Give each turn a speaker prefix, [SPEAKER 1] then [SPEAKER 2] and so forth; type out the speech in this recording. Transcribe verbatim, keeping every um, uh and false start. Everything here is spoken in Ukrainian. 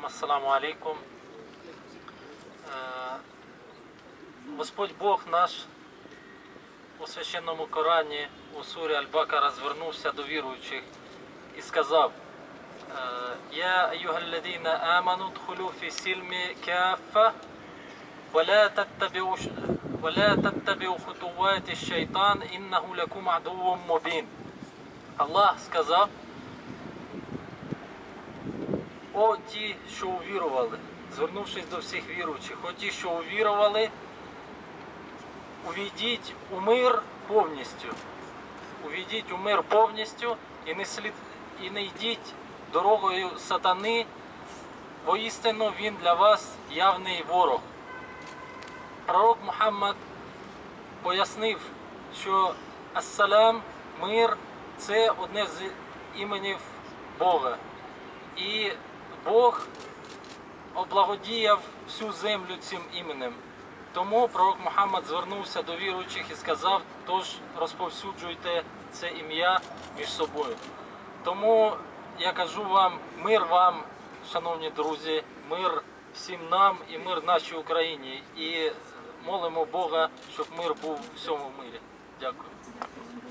[SPEAKER 1] вам, ассаламу алейкум. Господь Бог наш у священному Корані у сурі Аль-Бакара звернувся до віруючих і сказав: «Я айюгалладіна аману дхулу фі сільмі каффа, ولا تتبعوا ولا تتبعوا خطوات الشيطان إنه لكم عدو مبين». Аллах сказав: «О ті, що увірували», звернувшись до всіх віруючих, «О ті, що увірували, увійдіть у мир повністю, увійдіть у мир повністю і не, слід, і не йдіть дорогою сатани, воістину він для вас явний ворог». Пророк Мухаммад пояснив, що ассалам, мир, це одне з іменів Бога. І Бог облагодіяв всю землю цим іменем. Тому пророк Мухаммад звернувся до віруючих і сказав: «Тож розповсюджуйте це ім'я між собою». Тому я кажу вам, мир вам, шановні друзі, мир всім нам і мир нашій Україні. І молимо Бога, щоб мир був у всьому мирі. Дякую.